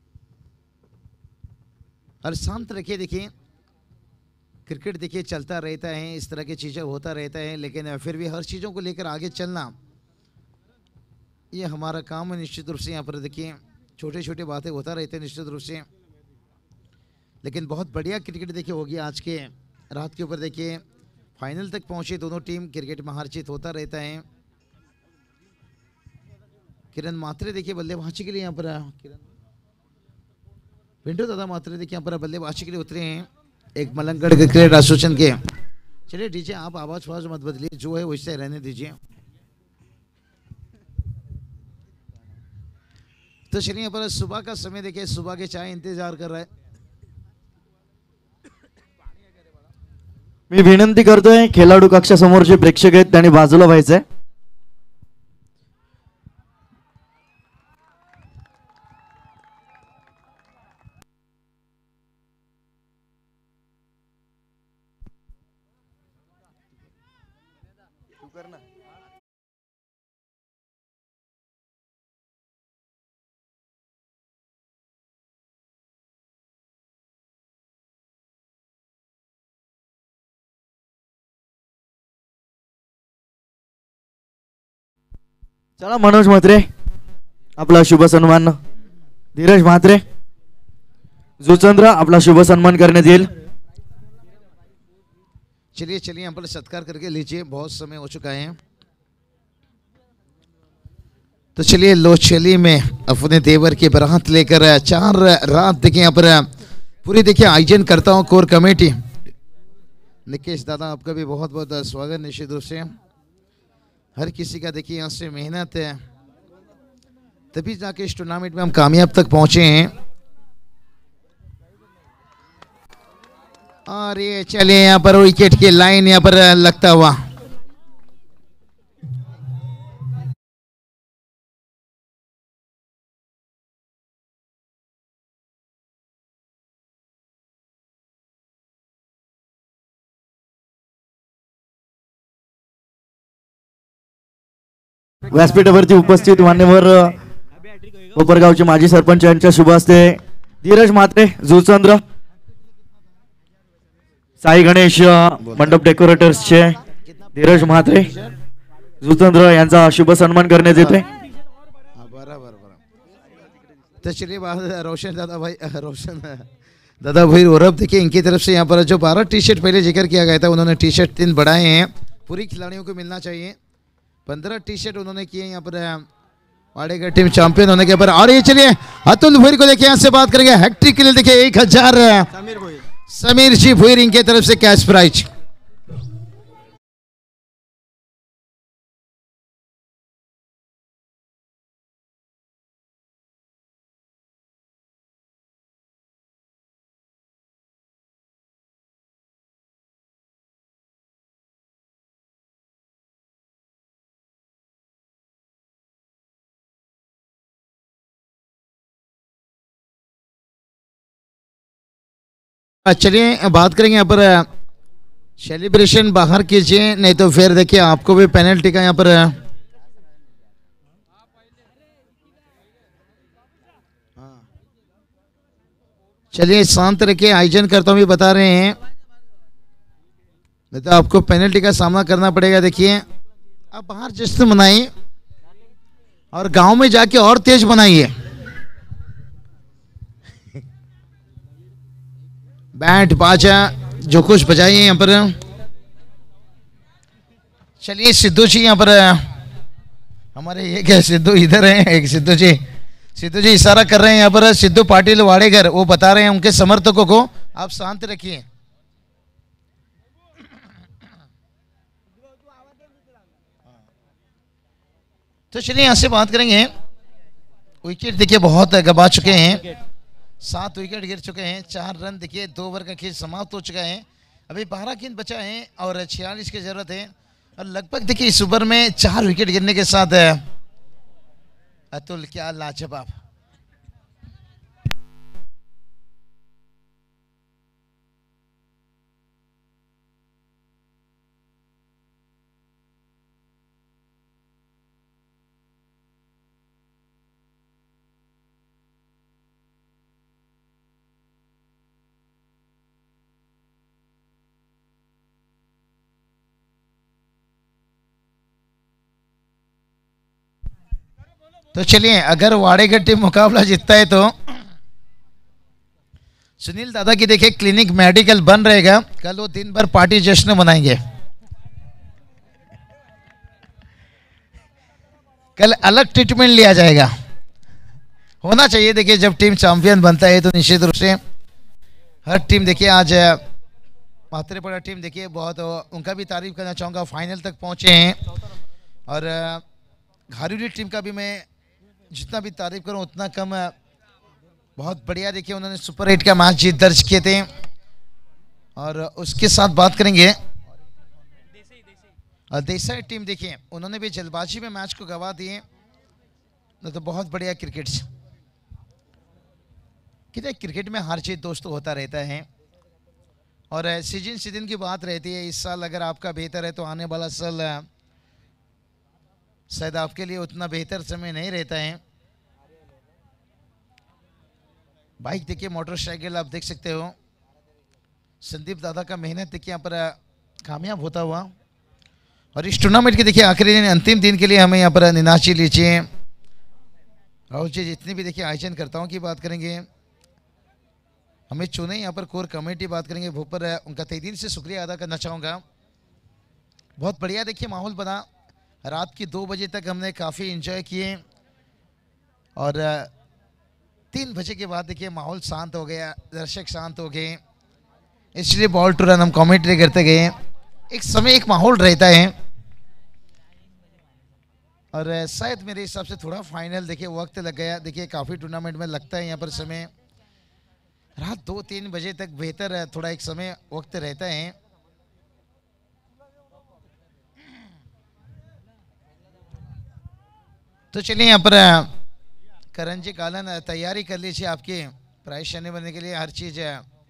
और शांत रखिए। देखिए क्रिकेट देखिए चलता रहता है, इस तरह की चीज़ें होता रहता है, लेकिन फिर भी हर चीज़ों को लेकर आगे चलना ये हमारा काम है। निश्चित रूप से यहाँ पर देखिए छोटे छोटे बातें होता रहते हैं निश्चित रूप से, लेकिन बहुत बढ़िया क्रिकेट देखिए होगी आज के रात के ऊपर। देखिए फाइनल तक पहुंचे दोनों टीम, क्रिकेट में हार जीत होता रहता है। किरण मात्रे देखिए बल्लेबाजी के लिए यहाँ पर, किरण पिंटू दादा मात्रे देखिए यहाँ पर बल्लेबाजी के लिए उतरे हैं, एक मलंगगढ़ क्रिकेट एसोसिएशन के। चलिए डीजे आप आवाज आवाज मत बदलिए, जो है वैसे रहने दीजिए। तो चलिए यहाँ पर सुबह का समय देखिए, सुबह के चाय इंतजार कर रहा है। मी विनंती करतोय खेळाडू कक्षासमोरचे प्रेक्षक आहेत त्यांनी बाजूला व्हायचंय. चला मनोज म्हात्रे आपला शुभ सन्मान, धीरज म्हात्रे जुचंद्र आपला शुभ सन्मान करण्यात येईल. चलिए चलिए यहाँ पर सत्कार करके लीजिए, बहुत समय हो चुका है। तो चलिए लोचली में अपने देवर की बारात लेकर चार रात देखिए यहाँ पर पूरी देखिए आयोजन करता हूँ कोर कमेटी। निकेश दादा आपका भी बहुत बहुत स्वागत। निश्चित रूप से हर किसी का देखिए यहाँ से मेहनत है, तभी जाके इस टूर्नामेंट में हम कामयाब तक पहुंचे हैं। और ये चलिए यहाँ पर विकेट की लाइन यहाँ पर लगता हुआ व्यासपीठावरती उपस्थित मान्यवर कोपरगावचे माजी सरपंच यांच्या शुभ हस्ते धीरज म्हात्रे जुचंद्र, साई गणेश मंडप डेकोरेटर्सचे धीरज म्हात्रे जुचंद्र यांचा शुभ सन्मान करण्यात येते. बराबर बराबर। तो चलिए रोशन दादा भाई, रोशन दादा भाई गौरव देखिए इनकी तरफ से यहाँ पर जो बारह टी शर्ट पहले जिक्र किया गया था, उन्होंने टी शर्ट तीन बढ़ाए हैं, पूरी खिलाड़ियों को मिलना चाहिए। पंद्रह टी शर्ट उन्होंने किए यहाँ पर वाड़ेगढ़ टीम चैंपियन होने के पर। और ये चलिए अतुल भुईर को देखिए यहाँ से बात करेंगे, हैट्रिक के लिए देखिए एक हजार समीर जी भुईर इनके तरफ से कैश प्राइज। चलिए बात करेंगे यहाँ पर सेलिब्रेशन बाहर कीजिए, नहीं तो फिर देखिए आपको भी पेनल्टी का यहाँ पर चलिए शांत रखिए, आयोजन करता हूँ भी बता रहे हैं, नहीं तो आपको पेनल्टी का सामना करना पड़ेगा। देखिए आप बाहर जश्न मनाइए और गांव में जाके और तेज बनाइए। बैंड बाजा जो कुछ बजाइए यहाँ पर। चलिए सिद्धू जी यहाँ पर हमारे, ये क्या सिद्धू इधर हैं, एक सिद्धू जी, सिद्धू जी इशारा कर रहे हैं यहाँ पर, सिद्धू पाटिल वाड़ेगर, वो बता रहे हैं उनके समर्थकों को आप शांत रखिए। तो चलिए यहाँ से बात करेंगे, विकेट देखिए बहुत गवा चुके हैं, सात विकेट गिर चुके हैं, चार रन देखिए, दो ओवर का खेल समाप्त हो चुका है, अभी बारह गेंद बचा है और छियालीस की जरूरत है। और लगभग देखिए इस ओवर में चार विकेट गिरने के साथ अतुल क्या लाजवाब। तो चलिए, अगर वाड़ेगढ़ टीम मुकाबला जीतता है तो सुनील दादा की देखिए क्लिनिक मेडिकल बन रहेगा, कल वो दिन भर पार्टी जश्न मनाएंगे। कल अलग ट्रीटमेंट लिया जाएगा, होना चाहिए। देखिए जब टीम चैंपियन बनता है तो निश्चित रूप से हर टीम, देखिए आज पात्रेपड़ा टीम देखिए बहुत, उनका भी तारीफ करना चाहूँगा, फाइनल तक पहुँचे हैं। और घारूरी टीम का भी मैं जितना भी तारीफ करूँ उतना कम, बहुत बढ़िया देखिए उन्होंने सुपर एट का मैच जीत दर्ज किए थे। और उसके साथ बात करेंगे देसाई टीम, देखिए उन्होंने भी जल्दबाजी में मैच को गवा दिए, तो बहुत बढ़िया क्रिकेट। कितने क्रिकेट में हार जीत दोस्तों होता रहता है, और सीजन सीजन की बात रहती है। इस साल अगर आपका बेहतर है तो आने वाला साल शायद आपके लिए उतना बेहतर समय नहीं रहता है। बाइक देखिए, मोटरसाइकिल आप देख सकते हो, संदीप दादा का मेहनत देखिए यहाँ पर कामयाब होता हुआ। और इस टूर्नामेंट के देखिए आखिरी दिन, अंतिम दिन के लिए हमें यहाँ पर निनाची लीजिए राहुल जी, जितने भी देखिए आयोजन करताओं की बात करेंगे, हमें चुने यहाँ पर कोर कमेटी बात करेंगे, वो पर उनका तहे दिल से शुक्रिया अदा करना चाहूँगा। बहुत बढ़िया देखिए माहौल बना, रात की दो बजे तक हमने काफ़ी एंजॉय किए, और तीन बजे के बाद देखिए माहौल शांत हो गया, दर्शक शांत हो गए, इसलिए बॉल टू रन हम कमेंट्री करते गए। एक समय एक माहौल रहता है, और शायद मेरे हिसाब से थोड़ा फाइनल देखिए वक्त लग गया। देखिए काफ़ी टूर्नामेंट में लगता है यहाँ पर समय, रात दो तीन बजे तक बेहतर है, थोड़ा एक समय वक्त रहता है। तो चलिए यहाँ पर करण जी कालन तैयारी कर लीजिए आपके प्राइज शनि बनने के लिए, हर चीज़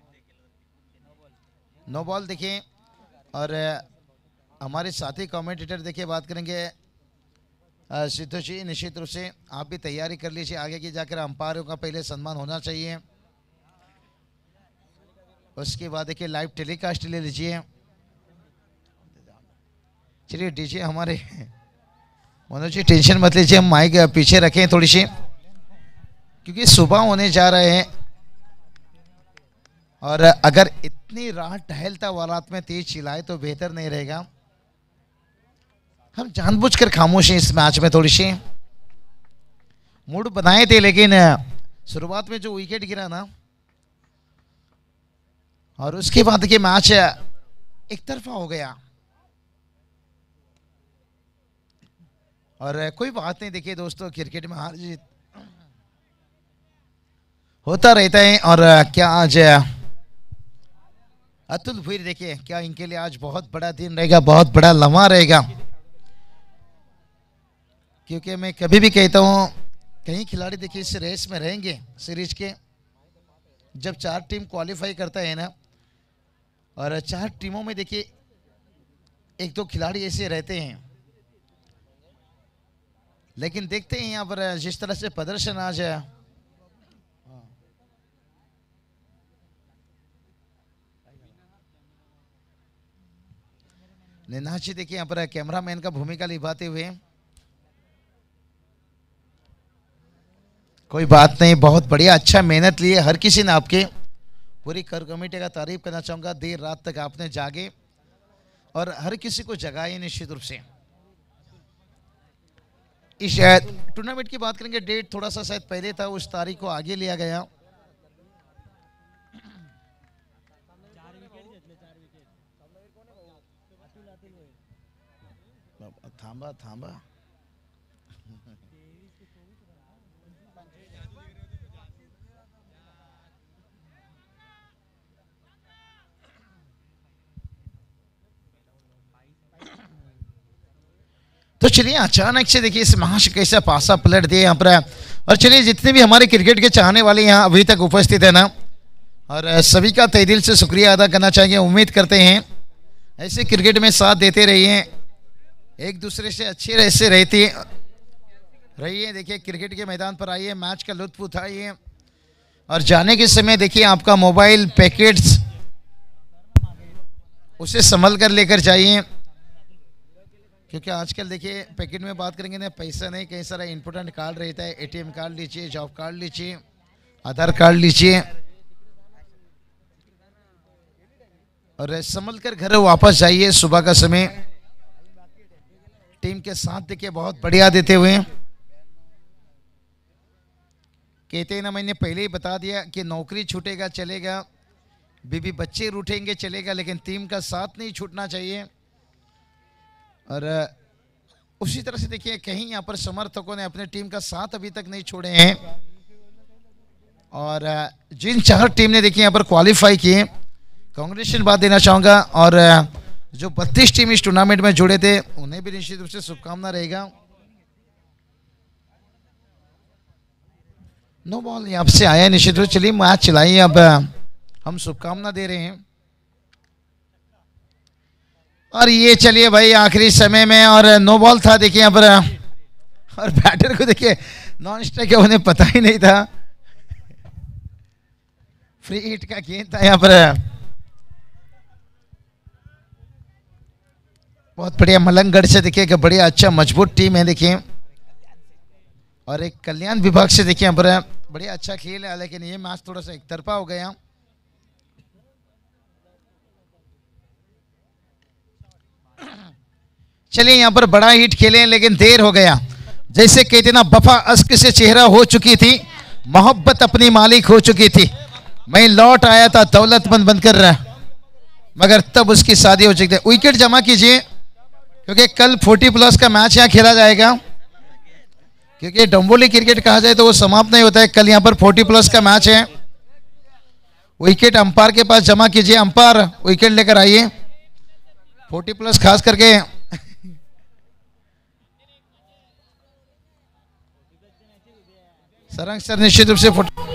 नो बॉल देखिए। और हमारे साथी कमेंटेटर देखिए बात करेंगे सिद्धू जी, निश्चित रूप से आप भी तैयारी कर लीजिए, आगे की जाकर अंपायरों का पहले सम्मान होना चाहिए। उसके बाद देखिए लाइव टेलीकास्ट ले लीजिए। चलिए डीजे हमारे मनोज जी टेंशन मत लीजिए, हम माइक पीछे रखें थोड़ी सी, क्योंकि सुबह होने जा रहे हैं, और अगर इतनी रात टहलता वारात में तेज चिल्लाए तो बेहतर नहीं रहेगा। हम जानबूझकर खामोश हैं इस मैच में, थोड़ी सी मूड बनाए थे, लेकिन शुरुआत में जो विकेट गिरा ना, और उसके बाद के मैच एक तरफा हो गया। और कोई बात नहीं, देखिए दोस्तों क्रिकेट में हार जीत होता रहता है। और क्या आज अतुल भूरी देखिए, क्या इनके लिए आज बहुत बड़ा दिन रहेगा, बहुत बड़ा लम्हा रहेगा, क्योंकि मैं कभी भी कहता हूँ कई खिलाड़ी देखिए इस रेस में रहेंगे सीरीज के, जब चार टीम क्वालिफाई करता है ना, और चार टीमों में देखिए एक दो खिलाड़ी ऐसे रहते हैं, लेकिन देखते हैं यहाँ पर जिस तरह से प्रदर्शन आज है, निनाची देखिए यहाँ पर कैमरामैन का भूमिका निभाते हुए। कोई बात नहीं, बहुत बढ़िया, अच्छा मेहनत लिए हर किसी ने, आपके पूरी कर कमेटी का तारीफ करना चाहूँगा। देर रात तक आपने जागे और हर किसी को जगाए निश्चित रूप से। इस टूर्नामेंट की बात करेंगे, डेट थोड़ा सा शायद पहले था, उस तारीख को आगे लिया गया। थांबा थांबा तो चलिए अचानक से देखिए इस महाश कैसा पासा पलट दिए यहाँ पर। और चलिए जितने भी हमारे क्रिकेट के चाहने वाले यहाँ अभी तक उपस्थित है ना, और सभी का तहे दिल से शुक्रिया अदा करना चाहिए। उम्मीद करते हैं ऐसे क्रिकेट में साथ देते रहिए, एक दूसरे से अच्छे ऐसे रहते रहिए। देखिए क्रिकेट के मैदान पर आइए, मैच का लुत्फ उठाइए, और जाने के समय देखिए आपका मोबाइल पैकेट्स उसे संभल कर लेकर जाइए। क्योंकि आजकल देखिए पैकेट में बात करेंगे ना, पैसा नहीं, कई सारा इंपॉर्टेंट कार्ड रहता है। एटीएम कार्ड लीजिए, जॉब कार्ड लीजिए, आधार कार्ड लीजिए और संभल कर घर वापस जाइए। सुबह का समय टीम के साथ देखिए बहुत बढ़िया देते हुए। कहते हैं ना, मैंने पहले ही बता दिया कि नौकरी छूटेगा चलेगा, बीबी बच्चे रूठेंगे चलेगा, लेकिन टीम का साथ नहीं छूटना चाहिए। और उसी तरह से देखिए कहीं यहाँ पर समर्थकों ने अपने टीम का साथ अभी तक नहीं छोड़े हैं। और जिन चार टीम ने देखिए यहाँ पर क्वालिफाई किए, कांग्रेचुलेशन बात देना चाहूँगा। और जो बत्तीस टीम इस टूर्नामेंट में जुड़े थे उन्हें भी निश्चित रूप से शुभकामना रहेगा। नो बॉल यहाँ से आया निश्चित रूप से। चलिए मैच चलाइए, अब हम शुभकामना दे रहे हैं। और ये चलिए भाई आखिरी समय में, और नो बॉल था देखिए यहाँ पर। और बैटर को देखिए नॉन स्ट्राइक है, उन्हें पता ही नहीं था। फ्री हिट का गेंद था यहाँ पर। बहुत बढ़िया मलंगगढ़ से देखिए कि बढ़िया अच्छा मजबूत टीम है देखिए। और एक कल्याण विभाग से देखिए यहाँ पर बढ़िया अच्छा खेल है, लेकिन ये मैच थोड़ा सा एक तरफा हो गया। चलिए यहाँ पर बड़ा हिट खेले, लेकिन देर हो गया। जैसे कहते ना, वफा अश्क से चेहरा हो चुकी थी, मोहब्बत अपनी मालिक हो चुकी थी। मैं लौट आया था दौलतमंद बनकर, मगर तब उसकी शादी हो चुकी थी। विकेट जमा कीजिए, क्योंकि कल चालीस प्लस का मैच यहाँ खेला जाएगा। क्योंकि डंबोली क्रिकेट कहा जाए तो वो समाप्त नहीं होता है। कल यहाँ पर चालीस प्लस का मैच है। विकेट अंपायर के पास जमा कीजिए। अंपायर विकेट लेकर आइए। चालीस प्लस खास करके सरंग सर निश्चित रूप से